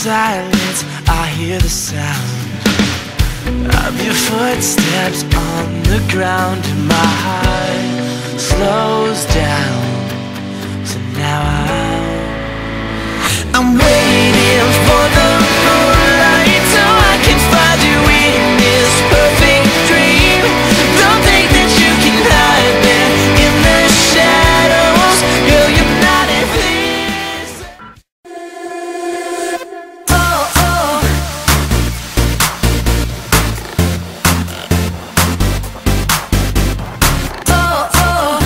silence, I hear the sound of your footsteps on the ground. My heart slows down, so now I'm waiting for the moonlight so I can find you in this perfect dream. Don't think that you can hide there in the shadows. Girl, you're not at this. Oh, oh. Oh, oh.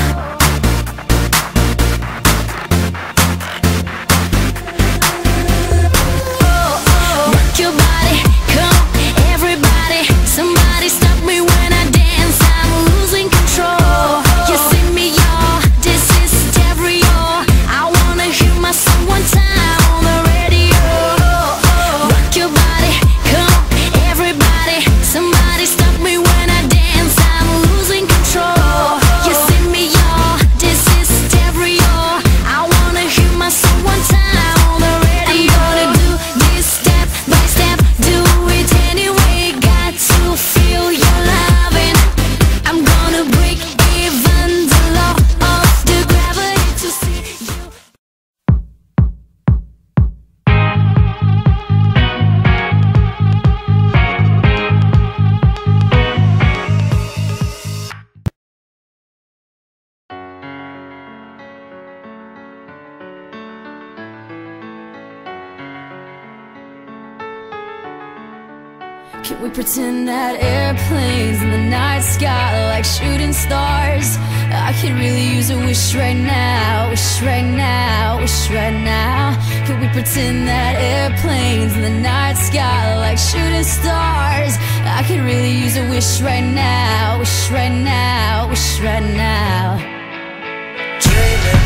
Rock your body, come on, everybody. Somebody stop me when I dance, I'm losing control. You see me, y'all, this is stereo. I wanna hear my song one time on the radio. Rock your body, come on, everybody. Somebody stop me when I dance, I'm losing control. You see me, y'all, this is stereo. I wanna hear my song one time on the radio. I'm gonna do this step by step, do it anyway. Got to feel your loving. I'm gonna break even the law of the gravity to see you. Can we pretend that airplanes in the night sky are like shooting stars? I could really use a wish right now, wish right now, wish right now. Can we pretend that airplanes in the night sky are like shooting stars? I could really use a wish right now, wish right now, wish right now. Dreaming.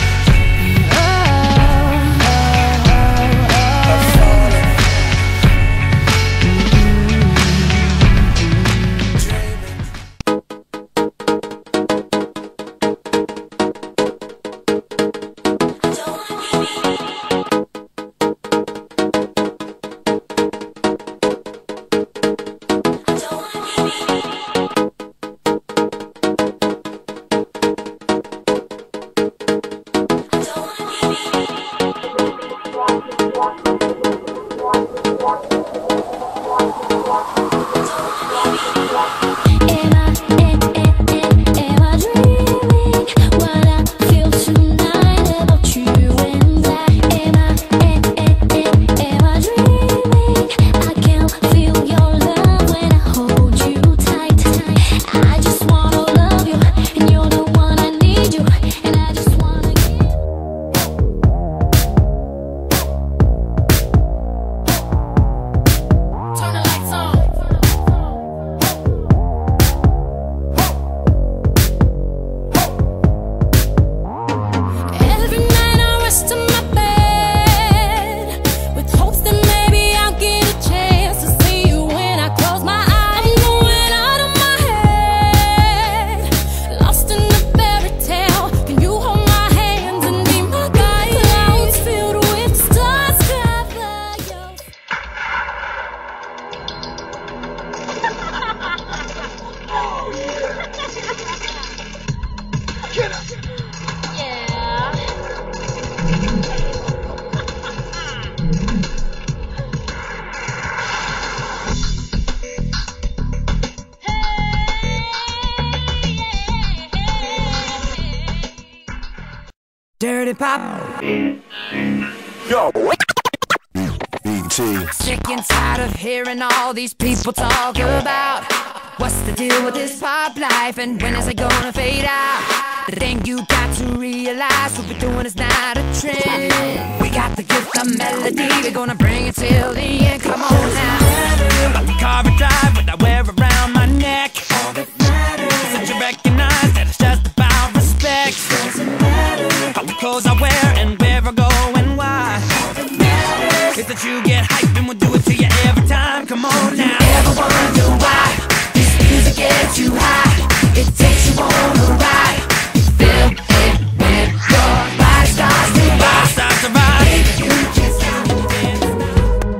Dirty Pop. Yo. Sick and tired of hearing all these people talk about what's the deal with this pop life and when is it gonna fade out. The thing you got to realize, what we're doing is not a trend. We got the gift of melody, we're gonna bring it till the end. Come on now. Like a car I drive, what I wear around my neck. All that matters is that you recognize that it's just about respect. Doesn't matter how the clothes I wear and where I go and why. All that matters is that you get hyped and we'll do it to you every time. Come on now. Ever wonder why this music gets you high? It takes you on a ride. You feel it when your body starts to rock. Starts to rock. You just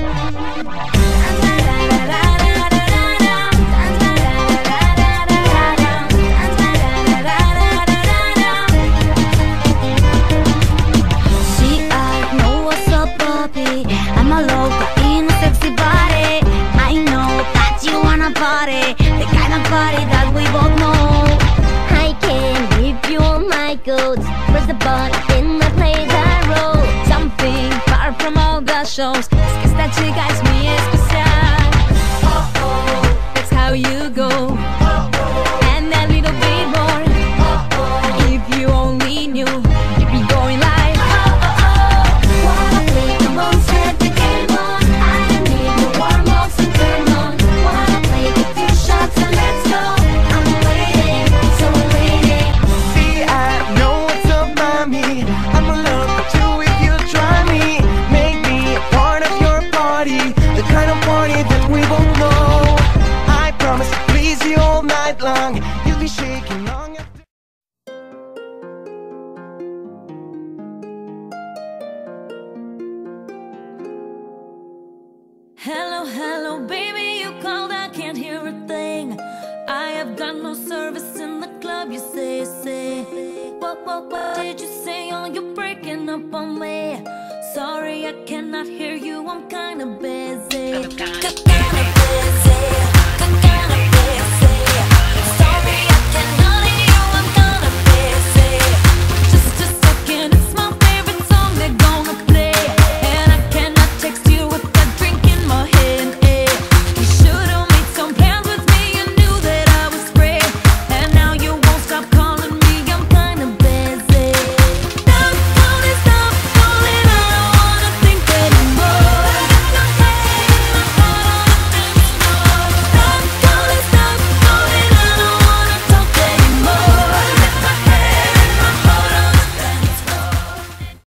Press the button and play that role. Something far from all the shows. Es que esta chica es muy especial. Oh oh, that's how you go. Oh oh, and a little bit more. Oh oh, if you only knew, you'd be going like oh oh oh. Wanna play the most, set the game on. I don't need no warm-ups and turn on. Wanna play the few shots and let's go. I'm waiting, so I'm waiting. See, I know me. I'm in love with you if you try me. Make me a part of your party, the kind of party that we both know. I promise to please you all night long. You'll be shaking long after. Hello, hello, baby, you called, I can't hear a thing. I have got no service in the club, you say. What did you say? Oh, you're breaking up on me. Sorry, I cannot hear you, I'm kinda busy.